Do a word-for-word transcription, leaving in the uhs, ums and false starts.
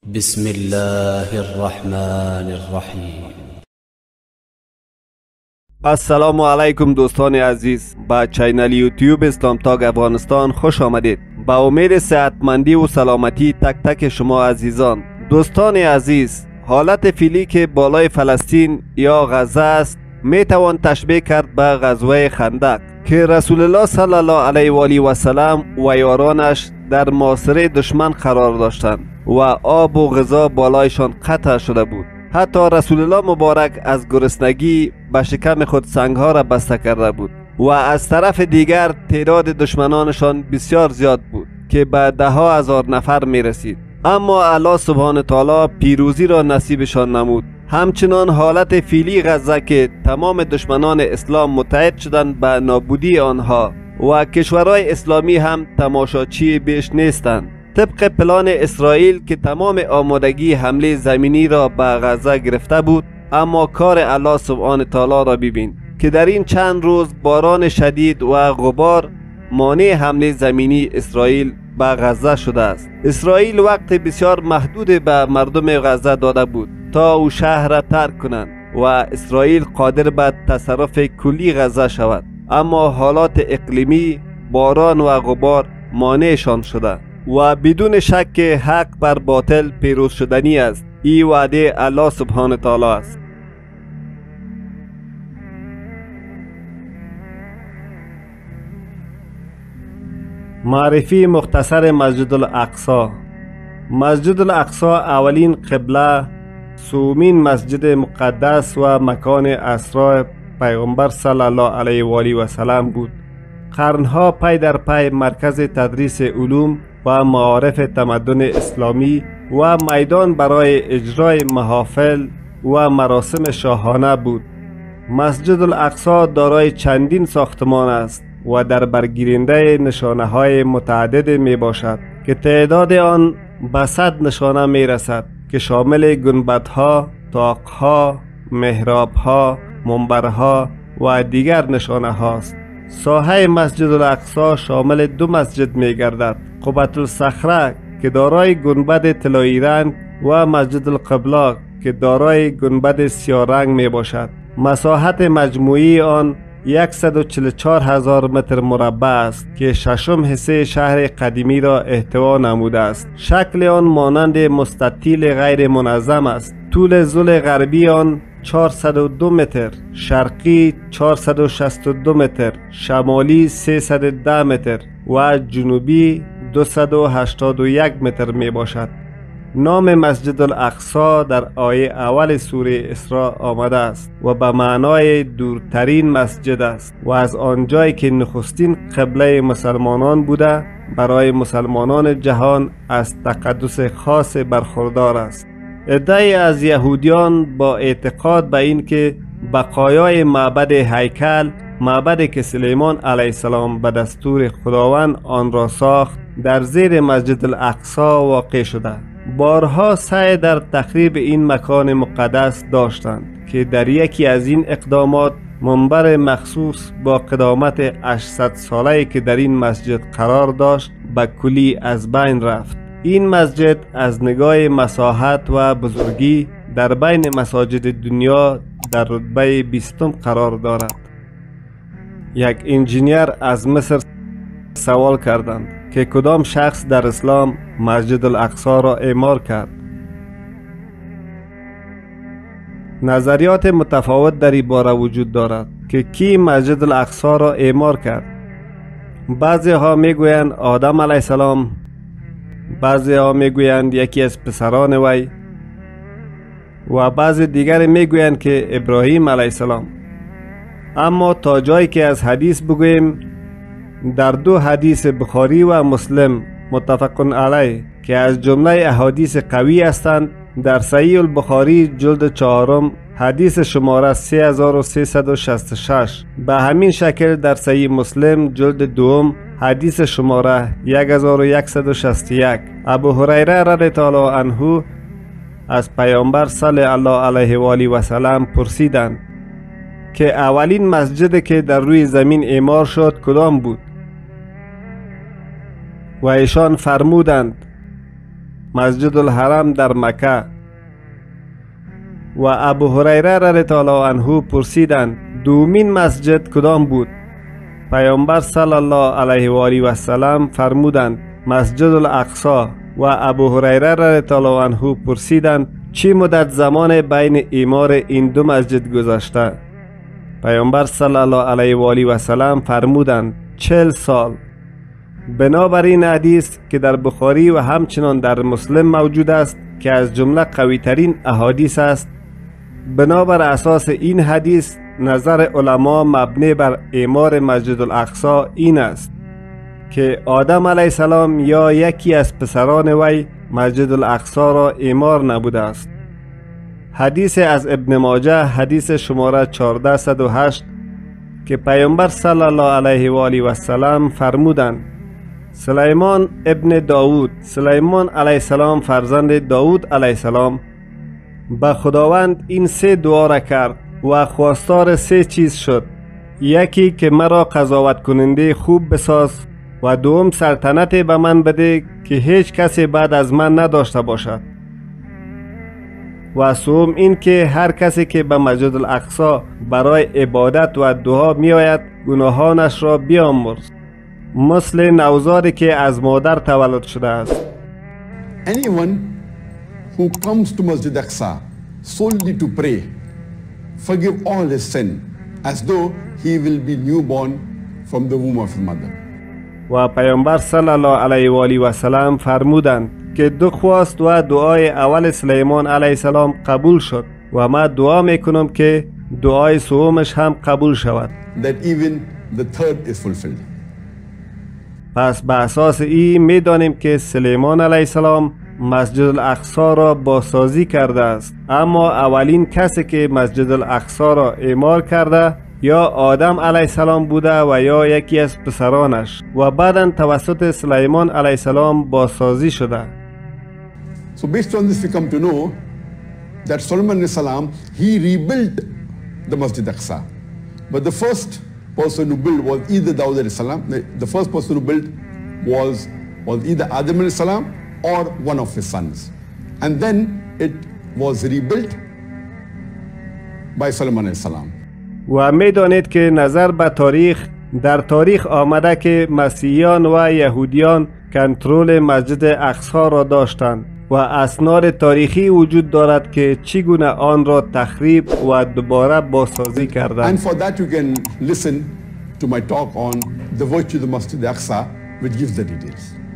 بسم الله الرحمن الرحیم. السلام علیکم دوستان عزیز، با چینل یوتیوب اسلام تاگ افغانستان خوش آمدید. با امید صحتمندی و سلامتی تک تک شما عزیزان. دوستان عزیز، حالت فعلی که بالای فلسطین یا غزه است می توان تشبیه کرد به غزوه خندق که رسول الله صلی الله علیه و آله و سلم و یارانش در محاصره دشمن قرار داشتند و آب و غذا بالایشان قطع شده بود. حتی رسول الله مبارک از گرسنگی به شکم خود سنگها را بسته کرده بود و از طرف دیگر تعداد دشمنانشان بسیار زیاد بود که به ده ها هزار نفر می رسید. اما الله سبحانه تعالی پیروزی را نصیبشان نمود. همچنان حالت فعلی غزه که تمام دشمنان اسلام متحد شدند به نابودی آنها و کشورهای اسلامی هم تماشاچی بیش نیستند. طبق پلان اسرائیل که تمام آمادگی حمله زمینی را به غزه گرفته بود، اما کار الله سبحانه تعالی را ببین که در این چند روز باران شدید و غبار مانع حمله زمینی اسرائیل به غزه شده است. اسرائیل وقت بسیار محدود به مردم غزه داده بود تا او شهر را ترک کنند و اسرائیل قادر به تصرف کلی غزه شود، اما حالات اقلیمی، باران و غبار مانعشان شده و بدون شک حق بر باطل پیروز شدنی است. این وعده الله سبحانه تعالی است. معرفی مختصر مسجد الاقصی. مسجد الاقصی اولین قبله، سومین مسجد مقدس و مکان اسرای پیغمبر صلی الله علیه و آله و سلم بود. قرنها پی در پی مرکز تدریس علوم و معارف تمدن اسلامی و میدان برای اجرای محافل و مراسم شاهانه بود. مسجد الاقصی دارای چندین ساختمان است و در برگیرنده نشانه های متعدد می باشد که تعداد آن به صد نشانه می رسد که شامل گنبدها، طاقها، محرابها، منبرها و دیگر نشانه هاست. ساحه مسجد الاقصی شامل دو مسجد می گردد: قبة الصخره که دارای گنبد طلایی رنگ و مسجد القبله که دارای گنبد سیاه رنگ می باشد. مساحت مجموعی آن صد و چهل و چهار هزار متر مربع است که ششم حصه شهر قدیمی را احتوا نموده است. شکل آن مانند مستطیل غیر منظم است. طول ضلع غربی آن چهارصد و دو متر، شرقی چهارصد و شصت و دو متر، شمالی سیصد و ده متر و جنوبی دویست و هشتاد و یک متر می باشد. نام مسجد الاقصی در آیه اول سوره اسراء آمده است و به معنای دورترین مسجد است و از آنجایی که نخستین قبله مسلمانان بوده برای مسلمانان جهان از تقدس خاص برخوردار است. عده‌ای از یهودیان با اعتقاد به این که بقایای معبد هیکل، معبدی که سلیمان علیه السلام به دستور خداوند آن را ساخت، در زیر مسجد الاقصی واقع شده، بارها سعی در تخریب این مکان مقدس داشتند که در یکی از این اقدامات منبر مخصوص با قدامت هشتصد ساله که در این مسجد قرار داشت به کلی از بین رفت. این مسجد از نگاه مساحت و بزرگی در بین مساجد دنیا در رتبه بیستم قرار دارد. یک انجینیر از مصر سوال کردند که کدام شخص در اسلام مسجد الاقصی را اعمار کرد. نظریات متفاوت در این باره وجود دارد که کی مسجد الاقصی را اعمار کرد. بعضی ها می گویند آدم علیه السلام، بعضی ها می گویند یکی از پسران وی و بعضی دیگر می گویند که ابراهیم علیه السلام. اما تا جایی که از حدیث بگوییم، در دو حدیث بخاری و مسلم متفق علیه که از جمله احادیث قوی هستند، در صحیح البخاری جلد چهارم حدیث شماره سه هزار و سیصد و شصت و شش، به همین شکل در صحیح مسلم جلد دوم حدیث شماره یک هزار و صد و شصت و یک، ابو هریره رضی الله عنه از پیامبر صلی الله علیه و آله و سلم پرسیدند که اولین مسجد که در روی زمین اعمار شد کدام بود؟ و ایشان فرمودند مسجد الحرم در مکه. و ابو هریره رضی الله عنه پرسیدند دومین مسجد کدام بود؟ پیامبر صلی الله علیه و آله و سلم فرمودند مسجد الاقصی. و ابو هریره رضی الله عنه پرسیدند چه مدت زمان بین اعمار این دو مسجد گذشته؟ پیامبر صلی الله علیه و آله و سلم فرمودند چهل سال. بنابراین حدیث که در بخاری و همچنان در مسلم موجود است که از جمله قوی ترین احادیث است، بنابر اساس این حدیث نظر علما مبنی بر اعمار مسجد الاقصی این است که آدم علیه السلام یا یکی از پسران وی مسجد الاقصی را اعمار نبوده است. حدیث از ابن ماجه حدیث شماره چهارصد و هشت که پیامبر صلی الله علیه و آله و سلم فرمودند سلیمان ابن داود، سلیمان علیه السلام فرزند داود علیه السلام، به خداوند این سه دعا را کرد و خواستار سه چیز شد: یکی که مرا قضاوت کننده خوب بساز، و دوم سلطنت به من بده که هیچ کسی بعد از من نداشته باشد، و سوم این که هر کسی که به مسجد الاقصی برای عبادت و دعا می آید گناهانش را بیامرز، مثل نوزادی که از مادر تولد شده است. Anyone who comes to Masjid Aqsa solely to pray, forgive all his sin as though he will be newborn from the womb of his mother. و پیامبر صلی الله علیه و آله و سلم فرمودند که دو خواست و دعای اول سلیمان علیه السلام قبول شد و ما دعا میکنم که دعای سومش هم قبول شود. That even the third is fulfilled. پس به اساس این میدانیم که سلیمان علیه السلام مسجد الاقصی را بازسازی کرده است، اما اولین کسی که مسجد الاقصی را اعمار کرده یا آدم علیه السلام بوده و یا یکی از پسرانش و بعداً توسط سلیمان علیه السلام بازسازی شده. So based on this we come to know that Solomon alayhi salam he rebuilt the Masjid Aqsa, but the first person who built was either Dawud alayhi salam. The, the first person who built was was either Adam alayhi salam or one of his sons, and then it was rebuilt by Solomon alayhi salam. و میدانید که نظر به تاریخ در تاریخ آمده که مسیحیان و یهودیان کنترل مسجد اقصی را داشتند و اسناد تاریخی وجود دارد که چگونه آن را تخریب و دوباره بازسازی کردند. And for that you can listen to my talk on the virtue of the Masjid Aqsa, which gives the details.